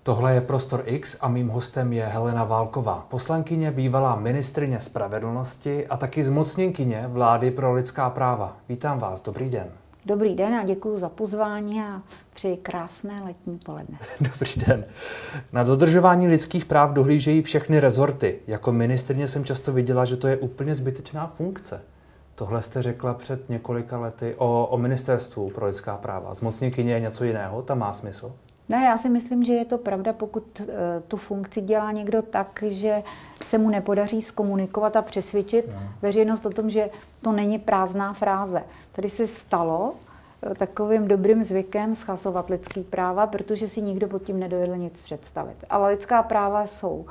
Tohle je Prostor X a mým hostem je Helena Válková, poslankyně, bývalá ministryně spravedlnosti a taky zmocněnkyně vlády pro lidská práva. Vítám vás, dobrý den. Dobrý den a děkuji za pozvání a přeji krásné letní poledne. Dobrý den. Na dodržování lidských práv dohlížejí všechny rezorty. Jako ministryně jsem často viděla, že to je úplně zbytečná funkce. Tohle jste řekla před několika lety o ministerstvu pro lidská práva. Zmocněnkyně je něco jiného, tam má smysl? Ne, já si myslím, že je to pravda, pokud tu funkci dělá někdo tak, že se mu nepodaří zkomunikovat a přesvědčit veřejnost o tom, že to není prázdná fráze. Tady se stalo takovým dobrým zvykem schazovat lidský práva, protože si nikdo pod tím nedovedl nic představit. Ale lidská práva jsou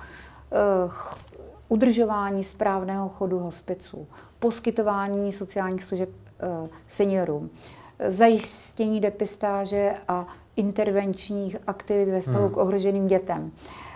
udržování správného chodu hospiců, poskytování sociálních služeb seniorům, zajištění depistáže a intervenčních aktivit ve vztahu k ohroženým dětem.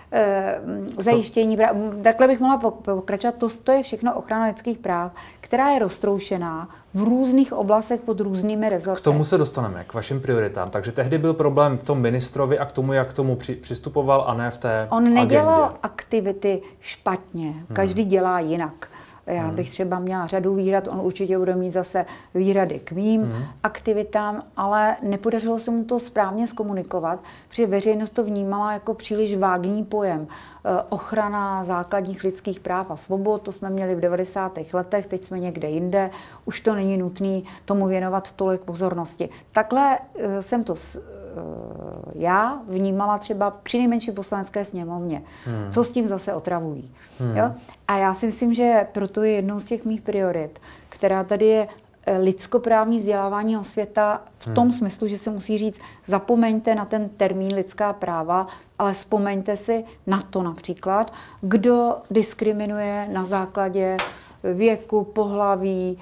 Zajištění, takhle bych mohla pokračovat, to je všechno ochrana lidských práv, která je roztroušená v různých oblastech pod různými rezorty. K tomu se dostaneme, k vašim prioritám. Takže tehdy byl problém v tom ministrovi a k tomu, jak k tomu přistupoval, a ne v té On nedělal agendě. Aktivity špatně, každý dělá jinak. Já bych třeba měla řadu výhrad, on určitě bude mít zase výhrady k mým aktivitám, ale nepodařilo se mu to správně zkomunikovat, protože veřejnost to vnímala jako příliš vágní pojem. Ochrana základních lidských práv a svobod, to jsme měli v 90. letech, teď jsme někde jinde, už to není nutné tomu věnovat tolik pozornosti. Takhle jsem to já vnímala třeba při nejmenší poslanecké sněmovně. Co s tím zase otravují. Jo? A já si myslím, že proto je jednou z těch mých priorit, která tady je lidskoprávní vzdělávání osvěta v tom smyslu, že se musí říct, zapomeňte na ten termín lidská práva, ale vzpomeňte si na to například, kdo diskriminuje na základě věku, pohlaví,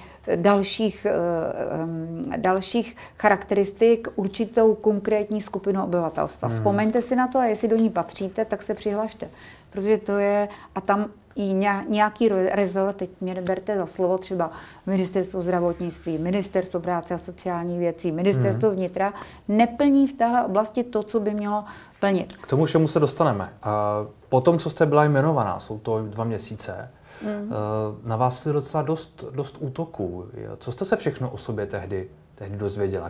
dalších charakteristik určitou konkrétní skupinu obyvatelstva. Vzpomeňte si na to a jestli do ní patříte, tak se přihlašte. Protože to je, a tam i nějaký rezort, teď mě berte za slovo, třeba ministerstvo zdravotnictví, ministerstvo práce a sociálních věcí, ministerstvo vnitra, neplní v téhle oblasti to, co by mělo plnit. K tomu všemu se dostaneme. Po tom, co jste byla jmenovaná, jsou to 2 měsíce, na vás se docela dost útoků. Co jste se všechno o sobě tehdy dozvěděla?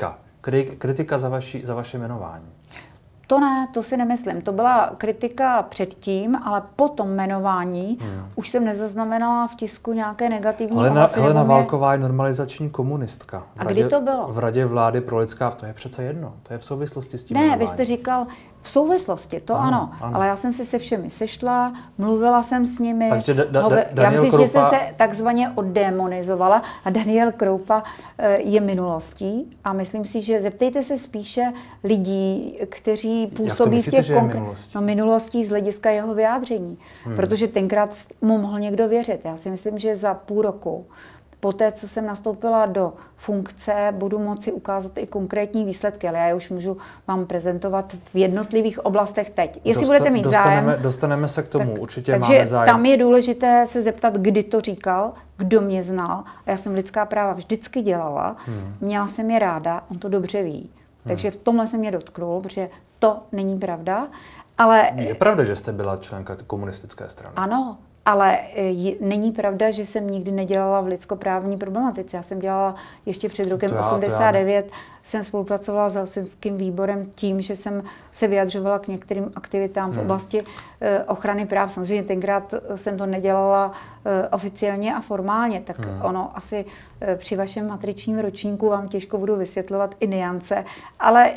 Kritika za vaše jmenování. To ne, to si nemyslím. To byla kritika předtím, ale po tom jmenování už jsem nezaznamenala v tisku nějaké negativní ohlasy. Helena Válková je normalizační komunistka. A kdy to bylo? V Radě vlády pro lidská, to je přece jedno. To je v souvislosti s tím jmenováním. Ne, vy jste říkal v souvislosti, to ano. Ale já jsem se všemi sešla, mluvila jsem s nimi. Takže já myslím, že jsem se takzvaně oddemonizovala a Daniel Kroupa je minulostí a myslím si, že zeptejte se spíše lidí, kteří působí v těch minulostí z hlediska jeho vyjádření. Protože tenkrát mu mohl někdo věřit. Já si myslím, že za půl roku poté, co jsem nastoupila do funkce, budu moci ukázat i konkrétní výsledky, ale já je už můžu vám prezentovat v jednotlivých oblastech teď. Jestli budete mít zájem... Dostaneme se k tomu, určitě takže máme zájem. Tam je důležité se zeptat, kdy to říkal, kdo mě znal. A já jsem lidská práva vždycky dělala, měla jsem je ráda, on to dobře ví. Takže v tomhle se mě dotknul, protože to není pravda. Ale... Je pravda, že jste byla členka komunistické strany. Ano. Ale není pravda, že jsem nikdy nedělala v lidskoprávní problematice. Já jsem dělala ještě před rokem 89, jsem spolupracovala s Helsinským výborem tím, že jsem se vyjadřovala k některým aktivitám v oblasti ochrany práv. Samozřejmě tenkrát jsem to nedělala oficiálně a formálně, tak ono asi při vašem matričním ročníku vám těžko budu vysvětlovat i nuance, ale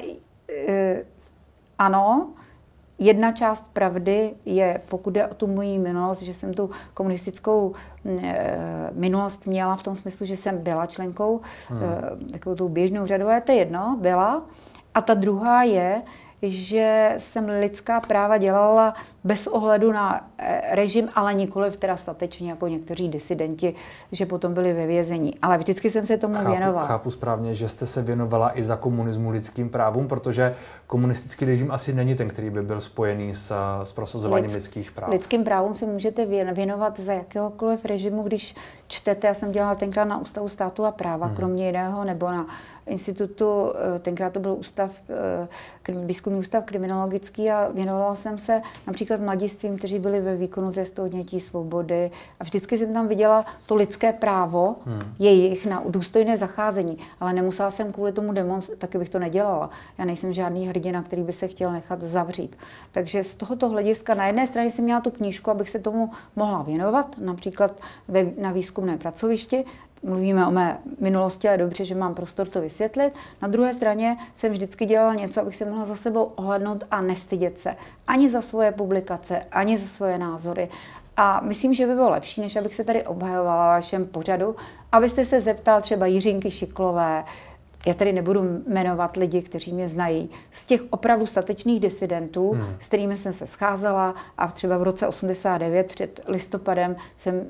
ano, jedna část pravdy je, pokud jde o tu moji minulost, že jsem tu komunistickou minulost měla v tom smyslu, že jsem byla členkou takovou tou běžnou řadou, ale to je jedno, byla. A ta druhá je, že jsem lidská práva dělala bez ohledu na režim, ale nikoliv teda statečně jako někteří disidenti, že potom byli ve vězení. Ale vždycky jsem se tomu věnovala. Chápu správně, že jste se věnovala i za komunismu lidským právům, protože komunistický režim asi není ten, který by byl spojený s prosazováním lidských práv. Lidským právům si můžete věnovat za jakéhokoliv režimu, když čtete. Já jsem dělala tenkrát na Ústavu státu a práva, kromě jiného, nebo na institutu, tenkrát to byl výzkumný ústav kriminologický a věnovala jsem se například mladistvím, kteří byli ve výkonu trestu odnětí svobody a vždycky jsem tam viděla to lidské právo jejich na důstojné zacházení, ale nemusela jsem kvůli tomu demonstrovat, taky bych to nedělala. Já nejsem žádný hrdina, který by se chtěl nechat zavřít. Takže z tohoto hlediska na jedné straně jsem měla tu knížku, abych se tomu mohla věnovat, například na výzkumném pracovišti. Mluvíme o mé minulosti a je dobře, že mám prostor to vysvětlit. Na druhé straně jsem vždycky dělala něco, abych se mohla za sebou ohlédnout a nestydět se. Ani za svoje publikace, ani za svoje názory. A myslím, že by bylo lepší, než abych se tady obhajovala vašem pořadu, abyste se zeptal třeba Jiřinky Šiklové, já tady nebudu jmenovat lidi, kteří mě znají, z těch opravdu statečných disidentů, s kterými jsem se scházela a třeba v roce 89 před listopadem jsem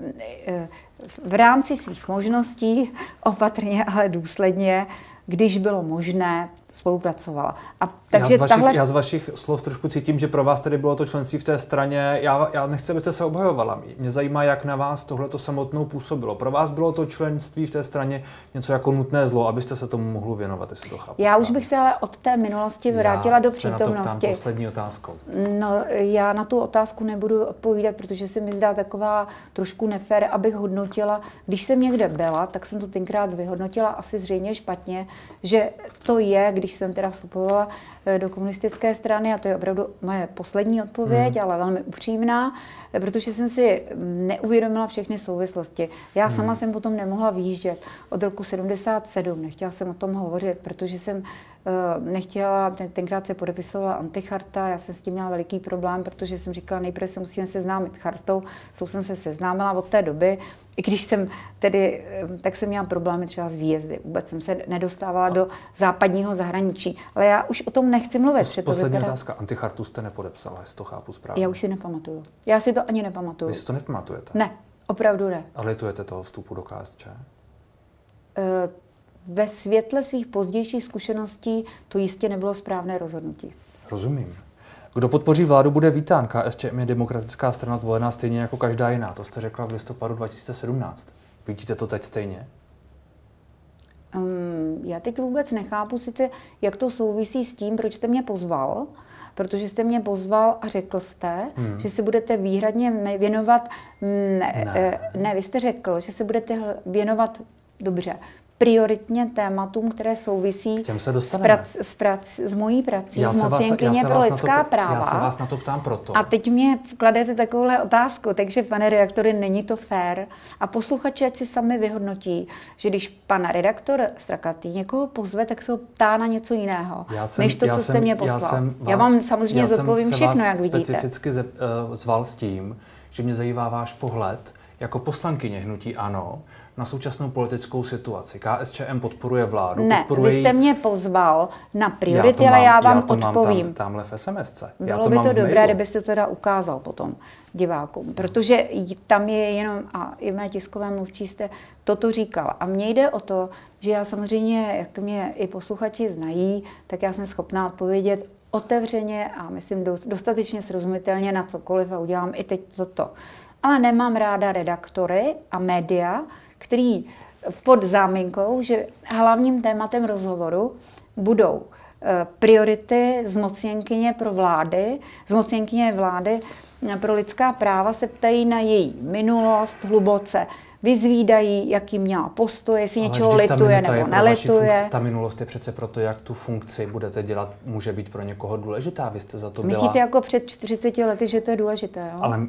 v rámci svých možností opatrně, ale důsledně, když bylo možné, spolupracovala. A takže já z vašich slov trošku cítím, že pro vás tedy bylo to členství v té straně. Já nechci, abyste se obhajovala. Mě zajímá, jak na vás tohleto samotnou působilo. Pro vás bylo to členství v té straně něco jako nutné zlo, abyste se tomu mohli věnovat, jestli to chápu. Já už bych se ale od té minulosti vrátila do přítomnosti. Já se na to ptám poslední otázkou. No, já na tu otázku nebudu odpovídat, protože se mi zdá taková trošku nefér, abych hodnotila. Když jsem někde byla, tak jsem to tenkrát vyhodnotila asi zřejmě špatně, že to je, když jsem teda vstupovala do komunistické strany, a to je opravdu moje poslední odpověď, ale velmi upřímná, protože jsem si neuvědomila všechny souvislosti. Já sama jsem potom nemohla vyjíždět od roku 77, nechtěla jsem o tom hovořit, protože jsem nechtěla, tenkrát se podepisovala anticharta, já jsem s tím měla veliký problém, protože jsem říkala, nejprve se musíme seznámit chartou, s tou jsem se seznámila od té doby, i když jsem tedy, tak jsem měla problémy třeba s výjezdy, vůbec jsem se nedostávala do západního zahraničí, ale já už o tom nechci mluvit. Poslední otázka, antichartu jste nepodepsala, jestli to chápu správně. Já už si nepamatuju. Já si to ani nepamatuju. Vy si to nepamatujete? Ne, opravdu ne. A litujete toho vstupu do KSČ? Ve světle svých pozdějších zkušeností to jistě nebylo správné rozhodnutí. Rozumím. Kdo podpoří vládu, bude vítán. KSČM je demokratická strana zvolená stejně jako každá jiná. To jste řekla v listopadu 2017. Vidíte to teď stejně? Já teď vůbec nechápu sice, jak to souvisí s tím, proč jste mě pozval, protože jste mě pozval a řekl jste, že se budete výhradně věnovat, ne, vy jste řekl, že se budete věnovat, dobře, prioritně tématům, které souvisí s mojí prací, zmocněnkyně pro lidská práva. Já se vás na to ptám proto. A teď mě kladete takovouhle otázku, takže pane redaktore, není to fér. A posluchači, ať si sami vyhodnotí, že když pan redaktor Strakatý někoho pozve, tak se ho ptá na něco jiného, než to, co jste mě poslal. Já vám samozřejmě zodpovím všechno, jak vidíte. Já jsem specificky zval s tím, že mě zajímá váš pohled jako poslankyně hnutí ANO na současnou politickou situaci. KSČM podporuje vládu. Ne, vy jste mě pozval na priority, ale já vám odpovím. Mám tamhle v SMSce. Bylo by to dobré, kdybyste to teda ukázal potom divákům, protože tam je jenom, a i mé tiskové mluvčí jste toto říkal. A mně jde o to, že já samozřejmě, jak mě i posluchači znají, tak já jsem schopná odpovědět otevřeně a myslím dostatečně srozumitelně na cokoliv a udělám i teď toto. Ale nemám ráda redaktory a média, který pod záminkou, že hlavním tématem rozhovoru budou priority zmocněnkyně vlády pro lidská práva, se ptají na její minulost hluboce, vyzvídají, jaký měla postoj, jestli něčeho lituje nebo nelituje. Ta minulost je přece proto, jak tu funkci budete dělat, může být pro někoho důležitá. Vy jste za to byla... Myslíte jako před 40 lety, že to je důležité? Jo? Ale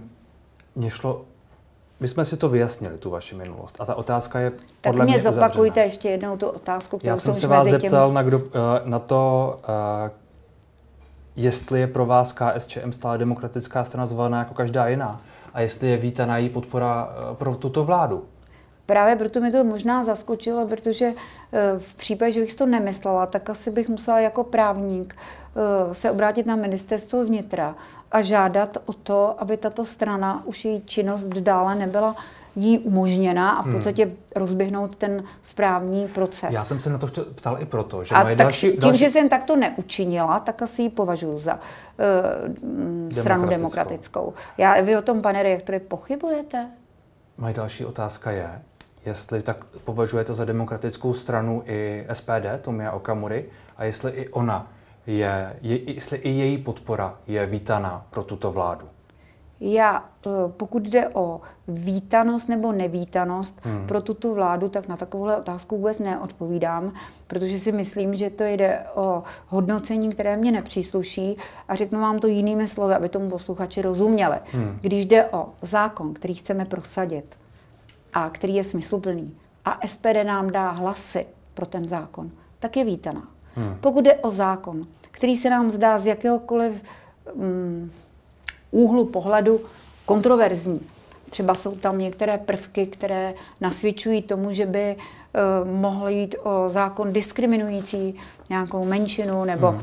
my jsme si to vyjasnili, tu vaši minulost. A ta otázka je podle tak mě mě zopakujte uzavřená. ještě jednou tu otázku, kterou já jsem se vás zeptal na to, jestli je pro vás KSČM stále demokratická strana zvolená jako každá jiná. A jestli je vítaná její podpora pro tuto vládu. Právě proto mi to možná zaskočilo, protože v případě, že bych si to nemyslela, tak asi bych musela jako právník se obrátit na ministerstvo vnitra a žádat o to, aby tato strana, už její činnost dále nebyla jí umožněna a v podstatě rozběhnout ten správní proces. Já jsem se na to ptal i proto, že moje další... že jsem takto neučinila, tak asi ji považuji za stranu demokratickou. Vy o tom, pane redaktore, pochybujete? Moje další otázka je, jestli tak považujete za demokratickou stranu i SPD, Tomia Okamury, a jestli i ona jestli i její podpora je vítaná pro tuto vládu. Já, pokud jde o vítanost nebo nevítanost pro tuto vládu, tak na takovouhle otázku vůbec neodpovídám, protože si myslím, že to jde o hodnocení, které mě nepřísluší a řeknu vám to jinými slovy, aby tomu posluchači rozuměli. Když jde o zákon, který chceme prosadit a který je smysluplný a SPD nám dá hlasy pro ten zákon, tak je vítaná. Pokud jde o zákon, který se nám zdá z jakéhokoliv úhlu pohledu kontroverzní. Třeba jsou tam některé prvky, které nasvědčují tomu, že by mohl jít o zákon diskriminující nějakou menšinu, nebo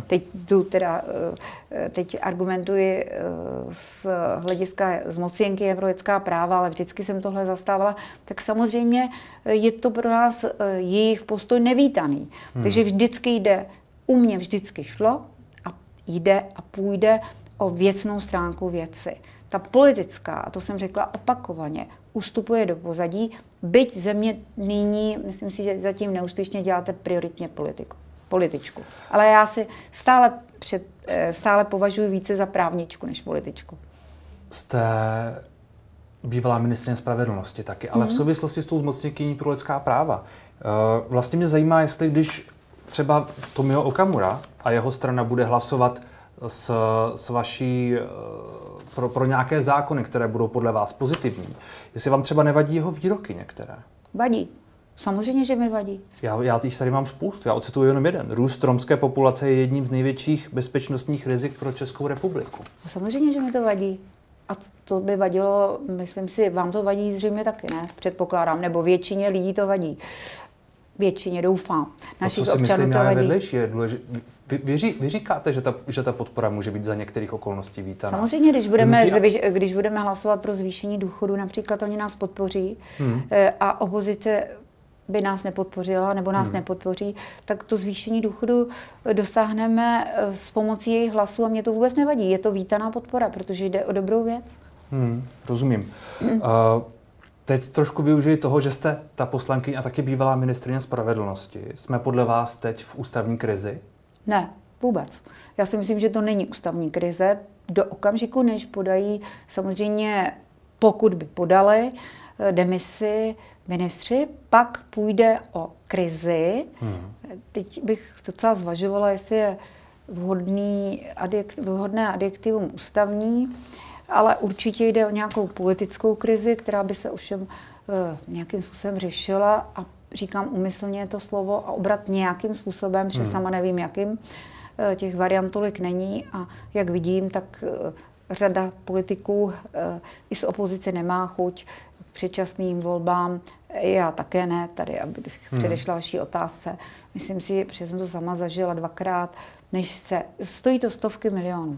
teď argumentuji z hlediska zmocněnky pro lidská práva, ale vždycky jsem tohle zastávala, tak samozřejmě je to pro nás jejich postoj nevítaný. Takže vždycky jde, u mě vždycky šlo a jde a půjde o věcnou stránku věci. Ta politická, a to jsem řekla opakovaně, ustupuje do pozadí, byť země nyní, myslím si, že zatím neúspěšně děláte prioritně političku. Ale já si stále považuji více za právničku než političku. Jste bývalá ministryně spravedlnosti taky, ale v souvislosti s tou zmocněnkyní pro lidská práva. Vlastně mě zajímá, jestli když třeba Tomio Okamura a jeho strana bude hlasovat s vaší pro nějaké zákony, které budou podle vás pozitivní, jestli vám třeba nevadí jeho výroky některé? Vadí. Samozřejmě, že mi vadí. Já těch tady mám spoustu. Já ocituju jenom jeden. Růst romské populace je jedním z největších bezpečnostních rizik pro Českou republiku. Samozřejmě, že mi to vadí. A to by vadilo, myslím si, vám to vadí zřejmě taky, ne? Předpokládám, nebo většině lidí to vadí. Většině, doufám. Našich to, co si myslím, já je vedlejší. Vy říkáte, že ta podpora může být za některých okolností vítaná. Samozřejmě, když budeme hlasovat pro zvýšení důchodu, například oni nás podpoří a opozice by nás nepodpořila nebo nás nepodpoří, tak to zvýšení důchodu dosáhneme s pomocí jejich hlasů a mě to vůbec nevadí. Je to vítaná podpora, protože jde o dobrou věc. Rozumím. Teď trošku využiji toho, že jste ta poslankyně a taky bývalá ministryně spravedlnosti. Jsme podle vás teď v ústavní krizi? Ne, vůbec. Já si myslím, že to není ústavní krize. Do okamžiku, než podají, samozřejmě pokud by podali demisi ministři, pak půjde o krizi. Teď bych docela zvažovala, jestli je vhodné adjektivum ústavní, ale určitě jde o nějakou politickou krizi, která by se ovšem nějakým způsobem řešila a říkám úmyslně to slovo a obrat nějakým způsobem, protože sama nevím jakým, těch variant tolik není a jak vidím, tak řada politiků i z opozice nemá chuť k předčasným volbám. Já také ne, tady, abych předešla vaší otázce. Myslím si, že jsem to sama zažila dvakrát, stojí to stovky milionů.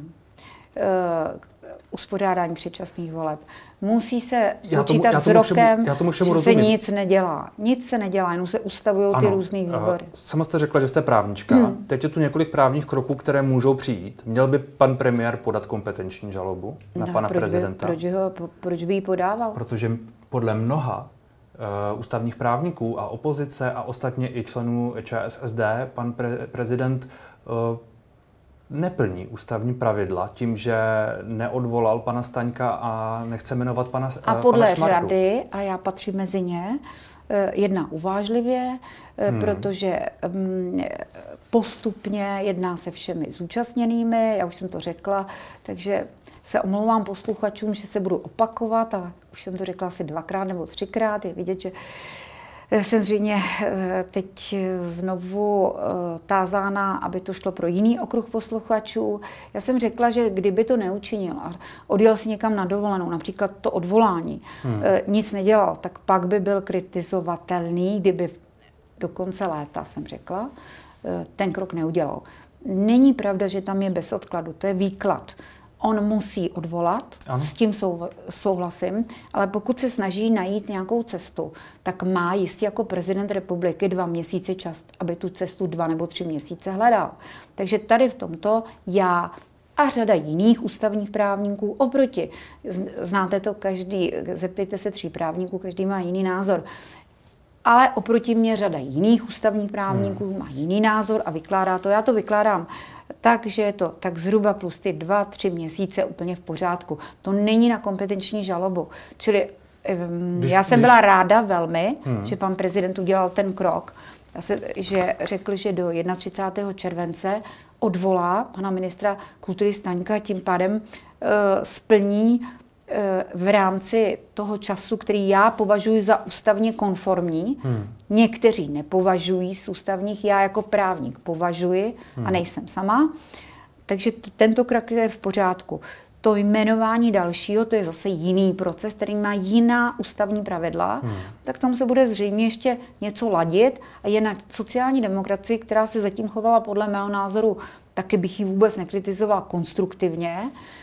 Uspořádání předčasných voleb. Musí se počítat s rokem, že se nic nedělá. Nic se nedělá, jenom se ustavují ty různý výbory. Sama jste řekla, že jste právnička. Teď je tu několik právních kroků, které můžou přijít. Měl by pan premiér podat kompetenční žalobu na pana prezidenta? Proč by ji podával? Protože podle mnoha ústavních právníků a opozice a ostatně i členů ČSSD pan prezident neplní ústavní pravidla tím, že neodvolal pana Staňka a nechce jmenovat pana Šmardu. A podle řady, a já patřím mezi ně, jedná uvážlivě, protože postupně jedná se všemi zúčastněnými, já už jsem to řekla, takže se omlouvám posluchačům, že se budu opakovat, ale už jsem to řekla asi 2krát nebo 3krát, je vidět, že jsem zřejmě teď znovu tázána, aby to šlo pro jiný okruh posluchačů. Já jsem řekla, že kdyby to neučinil a odjel si někam na dovolenou, například to odvolání, nic nedělal, tak pak by byl kritizovatelný, kdyby do konce léta, jsem řekla, ten krok neudělal. Není pravda, že tam je bez odkladu, to je výklad. On musí odvolat, s tím souhlasím, ale pokud se snaží najít nějakou cestu, tak má jistě jako prezident republiky 2 měsíce čas, aby tu cestu 2 nebo 3 měsíce hledal. Takže tady v tomto já a řada jiných ústavních právníků znáte to každý, zeptejte se 3 právníků, každý má jiný názor. ale oproti mě řada jiných ústavních právníků má jiný názor a vykládá to. Já to vykládám tak, že je to tak zhruba plus ty 2-3 měsíce úplně v pořádku. To není na kompetenční žalobu. Čili já jsem byla ráda velmi, že pan prezident udělal ten krok, že řekl, že do 31. července odvolá pana ministra kultury Staňka, tím pádem splní v rámci toho času, který já považuji za ústavně konformní. Někteří nepovažují z ústavních, já jako právník považuji a nejsem sama. Takže tento krok je v pořádku. To jmenování dalšího, to je zase jiný proces, který má jiná ústavní pravidla, tak tam se bude zřejmě ještě něco ladit a je na sociální demokracii, která se zatím chovala podle mého názoru, taky bych ji vůbec nekritizovala konstruktivně,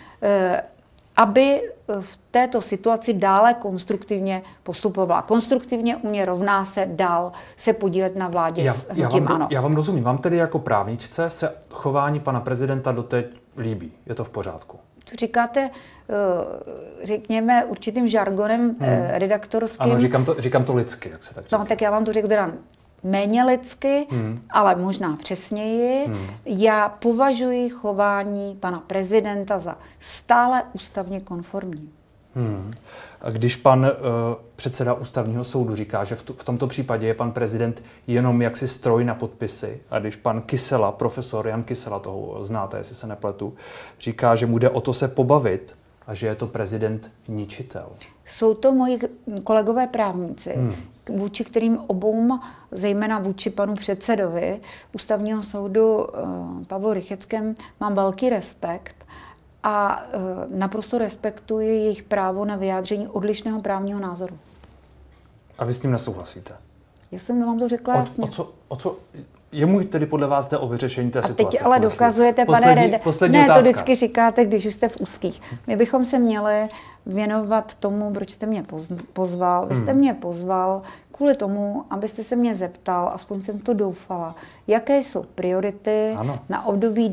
aby v této situaci dále konstruktivně postupovala. Konstruktivně u mě rovná se dál se podílet na vládě s hnutím ANO. Já vám rozumím. Vám tedy jako právničce se chování pana prezidenta doteď líbí. Je to v pořádku? To říkáte, řekněme, určitým žargonem redaktorským. Ano, říkám to lidsky, jak se tak říká. No, tak já vám to řeknu teda méně lidsky, ale možná přesněji. Já považuji chování pana prezidenta za stále ústavně konformní. Když pan předseda ústavního soudu říká, že v tomto případě je pan prezident jenom jaksi stroj na podpisy, a když pan Kysela, profesor Jan Kysela, toho znáte, jestli se nepletu, říká, že mu jde o to se pobavit a že je to prezident ničitel. Jsou to moji kolegové právníci, vůči kterým obou, zejména vůči panu předsedovi ústavního soudu Pavlu Rycheckém, mám velký respekt a naprosto respektuji jejich právo na vyjádření odlišného právního názoru. A vy s tím nesouhlasíte? Já jsem vám to řekla jasně. O co jemu tedy podle vás jde o vyřešení té situace? A teď ale dokazujete, pane Rede. Ne, to vždycky říkáte, když už jste v úzkých. My bychom se měli věnovat tomu, proč jste mě pozval. Vy jste mě pozval kvůli tomu, abyste se mě zeptal, aspoň jsem to doufala, jaké jsou priority na období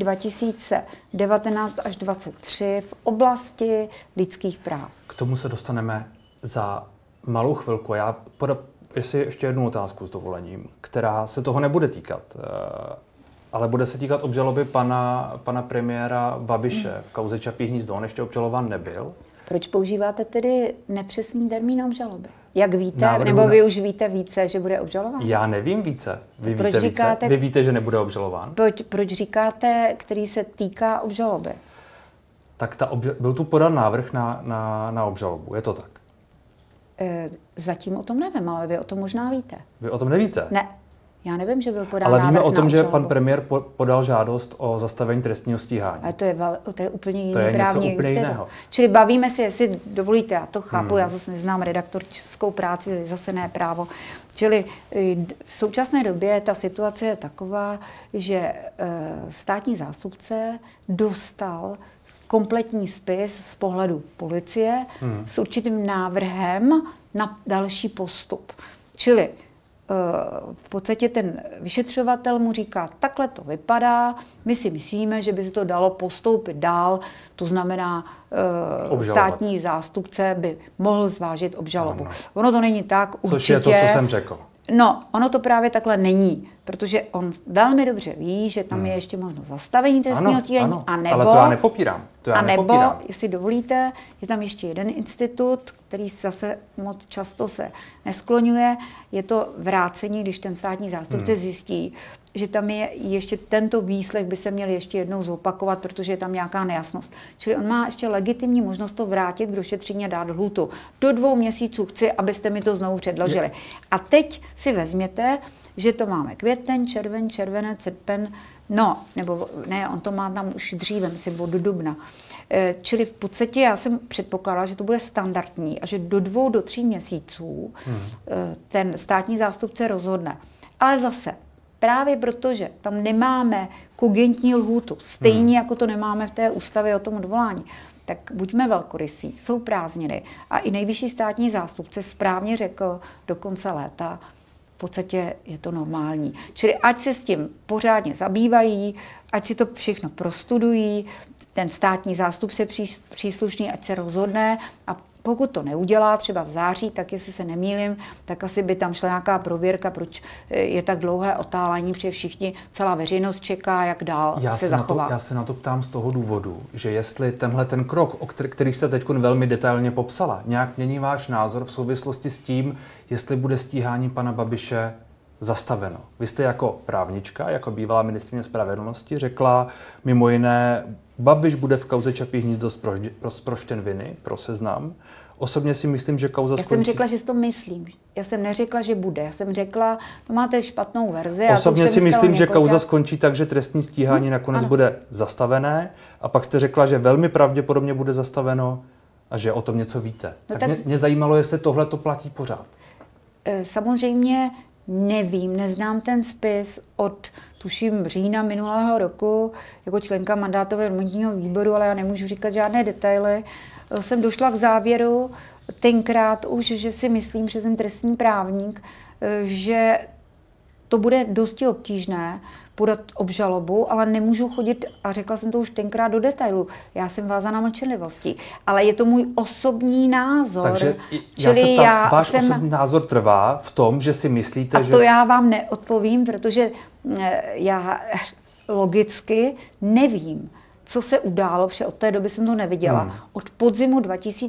2019 až 2023 v oblasti lidských práv. K tomu se dostaneme za malou chvilku. Já jestli ještě jednu otázku s dovolením, která se toho nebude týkat, ale bude se týkat obžaloby pana premiéra Babiše v kauze Čapí hnízdo. On ještě obžalován nebyl. Proč používáte tedy nepřesný termín obžaloby? Jak víte, nebo vy už víte více, že bude obžalován? Já nevím více. Vy víte více? Vy víte, že nebude obžalován? Proč říkáte, který se týká obžaloby? Tak byl tu podán návrh na obžalobu, je to tak? Zatím o tom nevím, ale vy o tom možná víte. Vy o tom nevíte? Ne, já nevím, že byl podán návrh. Ale víme o tom, že pan premiér podal žádost o zastavení trestního stíhání. Ale to je úplně jiný právní. To je něco úplně jiného. Čili bavíme se, jestli dovolíte, já to chápu, já zase neznám redaktorskou práci, zase ne právo. Čili v současné době ta situace je taková, že státní zástupce dostal kompletní spis z pohledu policie s určitým návrhem na další postup. Čili v podstatě ten vyšetřovatel mu říká, takhle to vypadá, my si myslíme, že by se to dalo postoupit dál, to znamená, státní zástupce by mohl zvážit obžalobu. Ano. Ono to není tak určitě. Což je to, co jsem řekl. No, ono to právě takhle není, protože on velmi dobře ví, že tam je ještě možnost zastavení trestního stíhání, ale to já nepopírám. Nebo, jestli dovolíte, je tam ještě jeden institut, který zase moc často se neskloňuje, je to vrácení, když ten státní zástupce zjistí, že tam je ještě tento výslech by se měl ještě jednou zopakovat, protože je tam nějaká nejasnost. Čili on má ještě legitimní možnost to vrátit k došetření a dát lhůtu. Do 2 měsíců chci, abyste mi to znovu předložili. A teď si vezměte, že to máme květen, červenec, srpen, no, nebo ne, on to má tam už dříve, myslím, od dubna. Čili v podstatě já jsem předpokládala, že to bude standardní a že do 2 do 3 měsíců ten státní zástupce rozhodne. Ale zase, právě protože tam nemáme kogentní lhůtu, stejně jako to nemáme v té ústavě o tom odvolání, tak buďme velkorysí, jsou prázdniny. A i nejvyšší státní zástupce správně řekl do konce léta, v podstatě je to normální. Čili ať se s tím pořádně zabývají, ať si to všechno prostudují, ten státní zástupce příslušný, ať se rozhodne, a pokud to neudělá třeba v září, tak jestli se nemýlím, tak asi by tam šla nějaká prověrka, proč je tak dlouhé otálení, protože všichni, celá veřejnost čeká, jak dál se zachová. Já se na to ptám z toho důvodu, že jestli tenhle ten krok, který jste teď velmi detailně popsala, nějak mění váš názor v souvislosti s tím, jestli bude stíhání pana Babiše zastaveno. Vy jste jako právnička, jako bývalá ministryně spravedlnosti řekla mimo jiné, Babiš bude v kauze Čapí hnízdo zproštěn viny pro Seznam. Osobně si myslím, že kauza skončí. Já jsem řekla, že si to myslím. Já jsem neřekla, že bude. Já jsem řekla, to máte špatnou verzi. Osobně si myslím, že kauza skončí tak, že trestní stíhání nakonec bude zastavené, a pak jste řekla, že velmi pravděpodobně bude zastaveno a že o tom něco víte. No tak mě zajímalo, jestli tohle to platí pořád. Samozřejmě nevím, neznám ten spis od, tuším, října minulého roku jako členka mandátového imunitního výboru, ale já nemůžu říkat žádné detaily. Jsem došla k závěru tenkrát už, že si myslím, že jsem trestní právník, že to bude dosti obtížné podat obžalobu, ale nemůžu chodit, a řekla jsem to už tenkrát, do detailu. Já jsem vázaná mlčenlivostí, ale je to můj osobní názor. Takže váš osobní názor trvá v tom, že si myslíte, že... A to já vám neodpovím, protože já logicky nevím, co se událo, protože od té doby jsem to neviděla. Od podzimu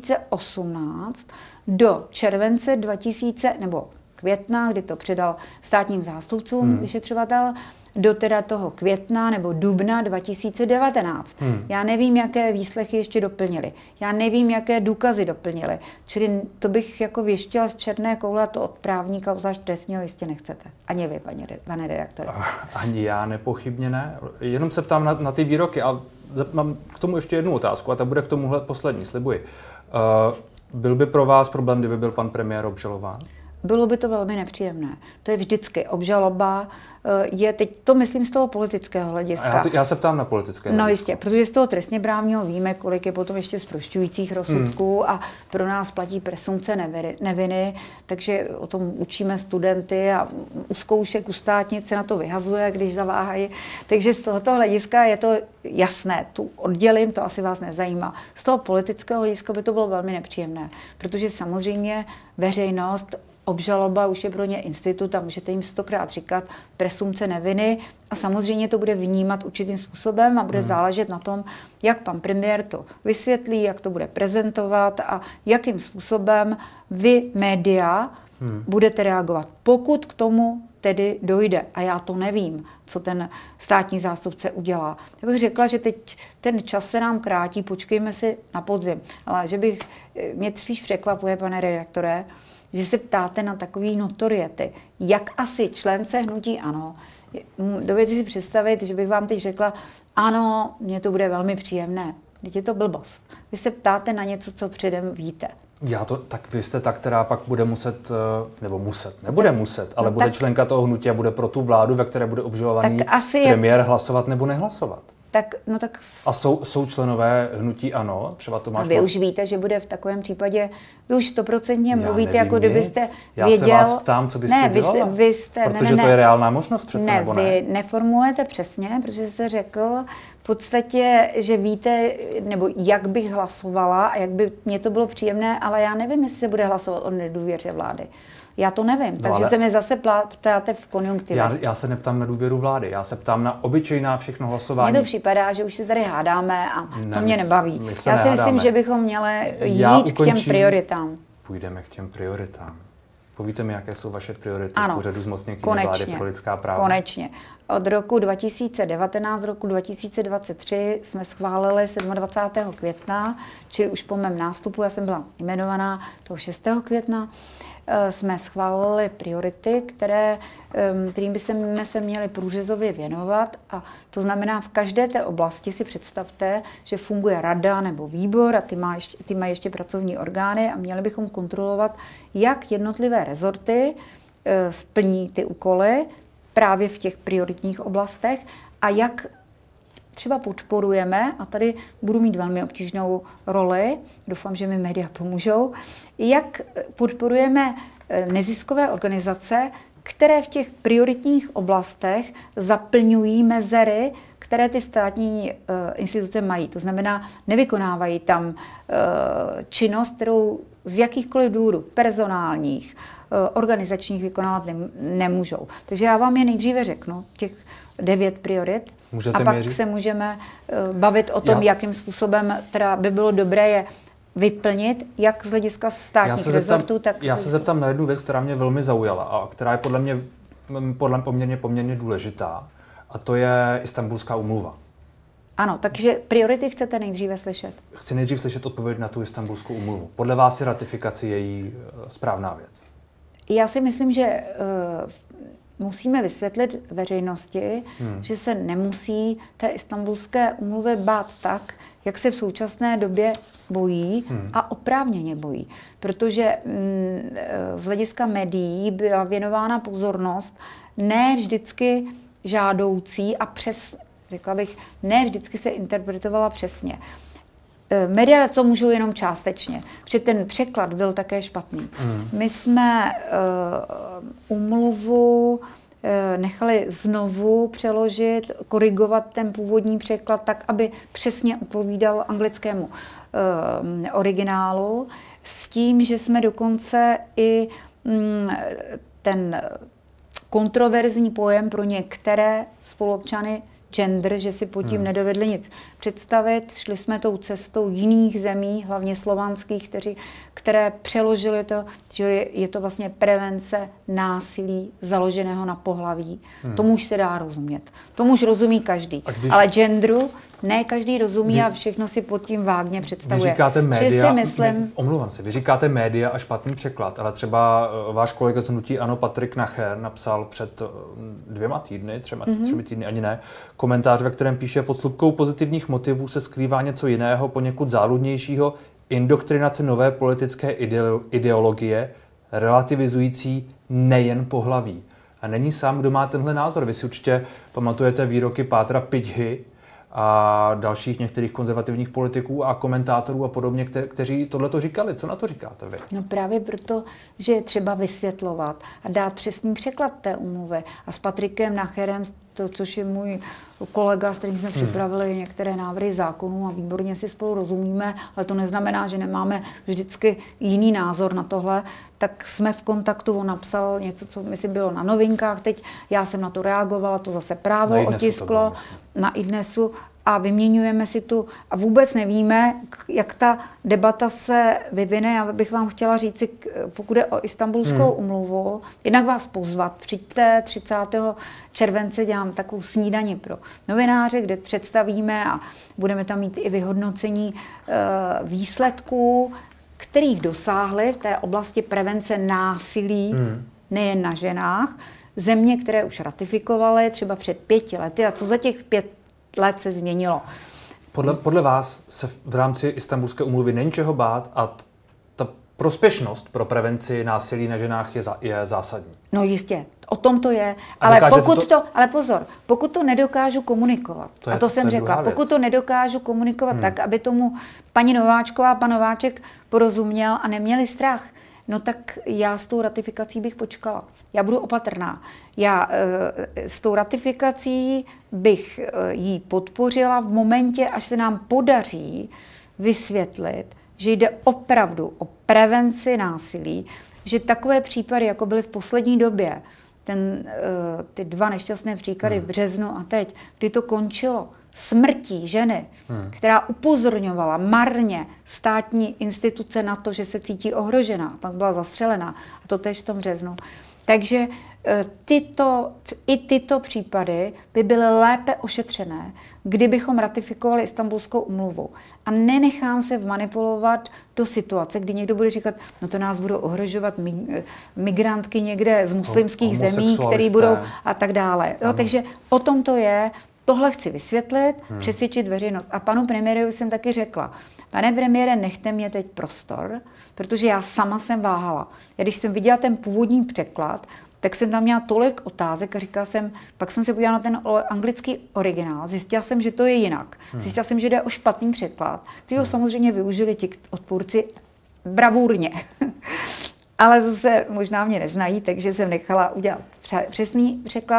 2018 do července 2000, nebo května, kdy to předal státním zástupcům vyšetřovatel, do teda toho května nebo dubna 2019. Já nevím, jaké výslechy ještě doplnili. Já nevím, jaké důkazy doplnili. Čili to bych jako věštila z černé koule, to od právníka, zvlášť trestního, jistě nechcete. Ani vy, pane redaktore. Ani já nepochybně ne. Jenom se ptám na ty výroky a mám k tomu ještě jednu otázku a ta bude k tomuhle poslední, slibuji. Byl by pro vás problém, kdyby byl pan premiér obžalován? Bylo by to velmi nepříjemné. To je vždycky obžaloba. Je teď to myslím z toho politického hlediska. Já se ptám na politické hledisko. No jistě, protože z toho trestně právního víme, kolik je potom ještě zprošťujících rozsudků a pro nás platí presumpce neviny, takže o tom učíme studenty a u zkoušek, u státnic se na to vyhazuje, když zaváhají. Takže z tohoto hlediska je to jasné. Tu oddělím, to asi vás nezajímá. Z toho politického hlediska by to bylo velmi nepříjemné, protože samozřejmě veřejnost, obžaloba už je pro ně institut a můžete jim 100krát říkat presumpce neviny a samozřejmě to bude vnímat určitým způsobem a bude záležet na tom, jak pan premiér to vysvětlí, jak to bude prezentovat a jakým způsobem vy, média, budete reagovat. Pokud k tomu tedy dojde, a já to nevím, co ten státní zástupce udělá. Já bych řekla, že teď ten čas se nám krátí, počkejme si na podzim. Ale že bych, mě spíš překvapuje, pane redaktore, že se ptáte na takový notoriety. Jak asi člence hnutí ANO, dovedete si představit, že bych vám teď řekla, ano, mně to bude velmi příjemné. Teď je to blbost. Vy se ptáte na něco, co předem víte. Tak vy jste ta, která pak bude muset, nebude muset, ale bude členka toho hnutí a bude pro tu vládu, ve které bude obžalovaný premiér, hlasovat nebo nehlasovat. A jsou členové hnutí ANO, třeba Tomáš... A vy už víte, že bude v takovém případě, vy už 100% mluvíte, jako kdybyste věděl... Já se vás ptám, co byste dělala, protože to je reálná možnost přece, nebo ne? Vy neformulujete přesně, protože jste řekl v podstatě, že víte, nebo jak bych hlasovala a jak by mě to bylo příjemné, ale já nevím, jestli se bude hlasovat o nedůvěře vlády. Já to nevím, takže se mi zase ptáte v konjunktivě. Já se neptám na důvěru vlády, já se ptám na obyčejná všechno hlasování. Mně to připadá, že už se tady hádáme a to mě nebaví. Já si myslím, že bychom měli jít k těm prioritám. Půjdeme k těm prioritám. Povíte mi, jaké jsou vaše priority v úřadu zmocněnkyně vlády pro lidská práva? Konečně. Od roku 2019 do roku 2023 jsme schválili 27. května, čili už po mém nástupu, já jsem byla jmenovaná toho 6. května, jsme schválili priority, kterým by se měli průřezově věnovat. A to znamená, v každé té oblasti si představte, že funguje rada nebo výbor a ty mají ještě pracovní orgány a měli bychom kontrolovat, jak jednotlivé rezorty splní ty úkoly právě v těch prioritních oblastech a jak třeba podporujeme, a tady budu mít velmi obtížnou roli, doufám, že mi média pomůžou, jak podporujeme neziskové organizace, které v těch prioritních oblastech zaplňují mezery, které ty státní instituce mají. To znamená, nevykonávají tam činnost, kterou z jakýchkoliv důvodů personálních, organizačních vykonávat nemůžou. Takže já vám je nejdříve řeknu, těch 9 priorit. Můžete a pak se můžeme bavit o tom, jakým způsobem teda by bylo dobré je vyplnit, jak z hlediska státních rezortů, tak... Já se zeptám na jednu věc, která mě velmi zaujala a která je podle mě poměrně důležitá, a to je Istanbulská úmluva. Ano, takže priority chcete nejdříve slyšet? Chci nejdřív slyšet odpověď na tu Istanbulskou úmluvu. Podle vás je ratifikace její správná věc? Já si myslím, že musíme vysvětlit veřejnosti, že se nemusí té Istanbulské úmluvy bát tak, jak se v současné době bojí a oprávněně bojí. Protože z hlediska médií byla věnována pozornost ne vždycky žádoucí a řekla bych, ne vždycky se interpretovala přesně. Média to můžou jenom částečně, protože ten překlad byl také špatný. My jsme úmluvu nechali znovu přeložit, korigovat ten původní překlad tak, aby přesně odpovídal anglickému originálu, s tím, že jsme dokonce i ten kontroverzní pojem pro některé spoluobčany gender, že si pod tím nedovedli nic představit. Šli jsme tou cestou jiných zemí, hlavně slovanských, které přeložili to, že je to vlastně prevence násilí založeného na pohlaví. Tomu už se dá rozumět. Tomu už rozumí každý. Ale genderu ne každý rozumí a všechno si pod tím vágně představuje. Vy říkáte média, omlouvám se, vy říkáte média a špatný překlad, ale třeba váš kolega z hnutí ANO Patrik Nacher napsal před 2 týdny, 3 týdny, ani ne, komentář, ve kterém píše: pod slupkou pozitivních motivů se skrývá něco jiného, poněkud záludnějšího, indoktrinace nové politické ideologie, relativizující nejen pohlaví. A není sám, kdo má tenhle názor. Vy si určitě pamatujete výroky Pátra Pidhy a dalších některých konzervativních politiků a komentátorů a podobně, kteří tohleto říkali. Co na to říkáte vy? No právě proto, že je třeba vysvětlovat a dát přesný překlad té úmluvy. A s Patrikem Nacherem, což je můj kolega, s kterým jsme připravili některé návrhy zákonů a výborně si spolu rozumíme, ale to neznamená, že nemáme vždycky jiný názor na tohle, tak jsme v kontaktu. On napsal něco, co myslím bylo na Novinkách, teď já jsem na to reagovala, to zase Právo otisklo na iDnesu a vyměňujeme si tu a vůbec nevíme, jak ta debata se vyvine. Já bych vám chtěla říct, pokud je o Istanbulskou úmluvu, jednak vás pozvat. Přijďte 30. července, dělám takovou snídani pro novináře, kde představíme a budeme tam mít i vyhodnocení výsledků, kterých dosáhly v té oblasti prevence násilí, nejen na ženách, země, které už ratifikovaly třeba před 5 lety. A co za těch 5 let se změnilo? Podle vás se v rámci Istanbulské úmluvy není čeho bát a ta prospěšnost pro prevenci násilí na ženách je zásadní? No jistě, o tom to je. Ale pozor, pokud to nedokážu komunikovat, a to jsem řekla, pokud to nedokážu komunikovat tak, aby tomu paní Nováčková a pan Nováček porozuměl a neměli strach, no tak já s tou ratifikací bych počkala. Já budu opatrná. Já s tou ratifikací bych ji podpořila v momentě, až se nám podaří vysvětlit, že jde opravdu o prevenci násilí, že takové případy, jako byly v poslední době, ty 2 nešťastné příklady v březnu a teď, kdy to končilo smrtí ženy, která upozorňovala marně státní instituce na to, že se cítí ohrožená, pak byla zastřelená, a to též v tom březnu. Takže tyto případy by byly lépe ošetřené, kdybychom ratifikovali Istanbulskou úmluvu. A nenechám se vmanipulovat do situace, kdy někdo bude říkat, no to nás budou ohrožovat migrantky někde z muslimských zemí, který budou a tak dále. Jo, takže o tom to je. Tohle chci vysvětlit, přesvědčit veřejnost. A panu premiérovi jsem taky řekla, pane premiére, nechte mě teď prostor, protože já sama jsem váhala. Když jsem viděla ten původní překlad, tak jsem tam měla tolik otázek a říkala jsem, pak jsem se podívala na ten anglický originál, zjistila jsem, že to je jinak. Zjistila jsem, že jde o špatný překlad, který ho samozřejmě využili ti odpůrci bravurně. Ale zase možná mě neznají, takže jsem nechala udělat přesný překlad.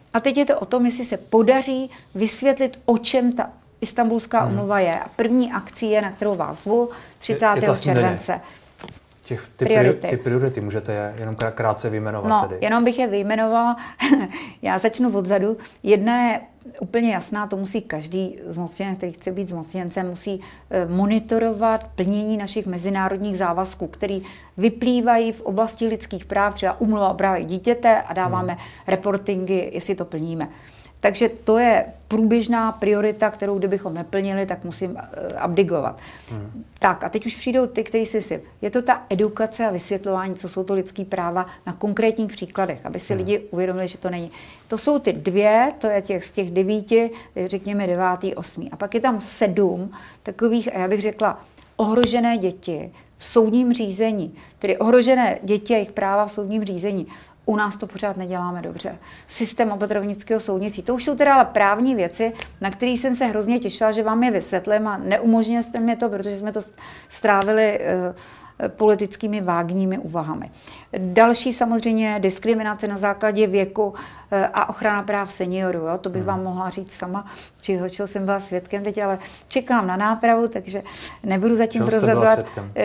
A teď je to o tom, jestli se podaří vysvětlit, o čem ta Istanbulská úmluva je. A první akcí je, na kterou vás zvu, 30. července. Ty priority můžete je jenom krátce vyjmenovat. No, tedy. Jenom bych je vyjmenovala. Já začnu odzadu. Jedna je úplně jasná, to musí každý zmocněnec, který chce být zmocněncem, musí monitorovat plnění našich mezinárodních závazků, které vyplývají v oblasti lidských práv, třeba úmluva o právech dítěte a dáváme reportingy, jestli to plníme. Takže to je průběžná priorita, kterou kdybychom neplnili, tak musím abdikovat. Tak a teď už přijdou ty, kteří si myslím, je to ta edukace a vysvětlování, co jsou to lidský práva na konkrétních příkladech, aby si lidi uvědomili, že to není. To jsou ty dvě, to je z těch 9, řekněme 9., 8. A pak je tam 7 takových, a já bych řekla, ohrožené děti v soudním řízení, tedy ohrožené děti a jejich práva v soudním řízení. U nás to pořád neděláme dobře. Systém opatrovnického soudnictví. To už jsou teda ale právní věci, na které jsem se hrozně těšila, že vám je vysvětlím a neumožnil jste mi to, protože jsme to strávili politickými vágními úvahami. Další samozřejmě diskriminace na základě věku a ochrana práv seniorů. Jo? To bych vám mohla říct sama, čeho jsem byla svědkem teď, ale čekám na nápravu, takže nebudu zatím prozrazovat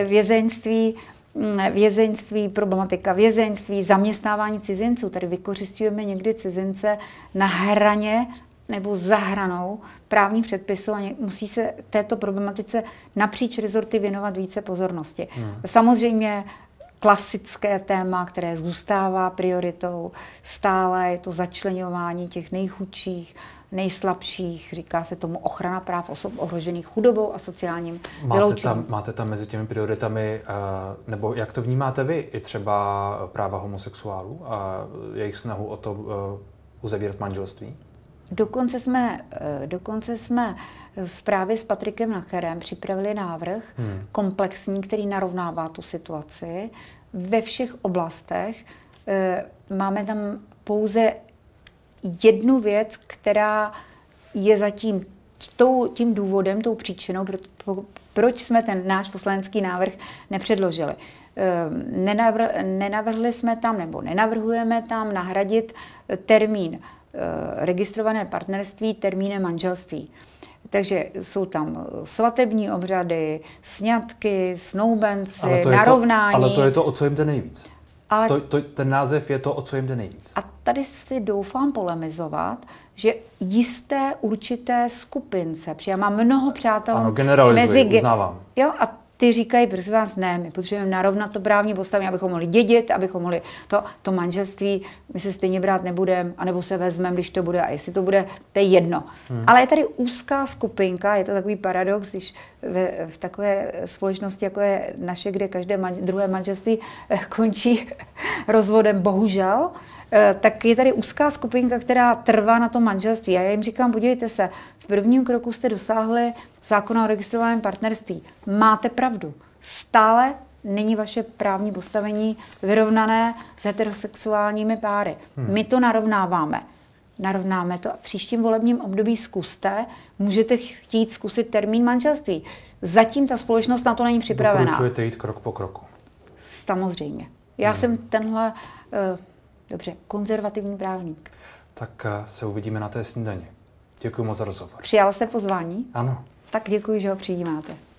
vězeňství, problematika vězeňství, zaměstnávání cizinců. Tady vykořisťujeme někdy cizince na hraně nebo za hranou právních předpisů a musí se této problematice napříč rezorty věnovat více pozornosti. Samozřejmě klasické téma, které zůstává prioritou stále, je to začleňování těch nejchudších, nejslabších, říká se tomu ochrana práv osob ohrožených chudobou a sociálním vyloučením. Máte tam mezi těmi prioritami, nebo jak to vnímáte vy, i třeba práva homosexuálů a jejich snahu o to uzavírat manželství? Dokonce jsme právě s Patrikem Nacherem připravili návrh komplexní, který narovnává tu situaci ve všech oblastech. Máme tam pouze jednu věc, která je zatím tím důvodem, tou příčinou, proč jsme ten náš poslanecký návrh nepředložili. Nenavrhli jsme tam, nebo nenavrhujeme tam nahradit termín registrované partnerství termínem manželství. Takže jsou tam svatební obřady, sňatky, snoubenci, narovnání. Ale to je to, o co jim jde nejvíc. Ale ten název je to, o co jim jde nejvíc. A tady si doufám polemizovat, že jisté určité skupince, protože já mám mnoho přátel. Ano, generalizuji, uznávám. Jo, a ty říkají, prosím vás, ne, my potřebujeme narovnat to právní postavení, abychom mohli dědit, abychom mohli to manželství, my se stejně brát nebudeme, anebo se vezmeme, když to bude, a jestli to bude, to je jedno. Ale je tady úzká skupinka, je to takový paradox, když v takové společnosti, jako je naše, kde každé druhé manželství končí rozvodem, bohužel, tak je tady úzká skupinka, která trvá na tom manželství. A já jim říkám, podívejte se, v prvním kroku jste dosáhli zákona o registrovaném partnerství. Máte pravdu. Stále není vaše právní postavení vyrovnané s heterosexuálními páry. My to narovnáváme. Narovnáme to a v příštím volebním období zkuste, můžete chtít zkusit termín manželství. Zatím ta společnost na to není připravená. Doporučujete jít krok po kroku. Samozřejmě. Já jsem tenhle... Dobře, konzervativní právník. Tak se uvidíme na té snídani. Děkuji moc za rozhovor. Přijal jste pozvání? Ano. Tak děkuji, že ho přijímáte.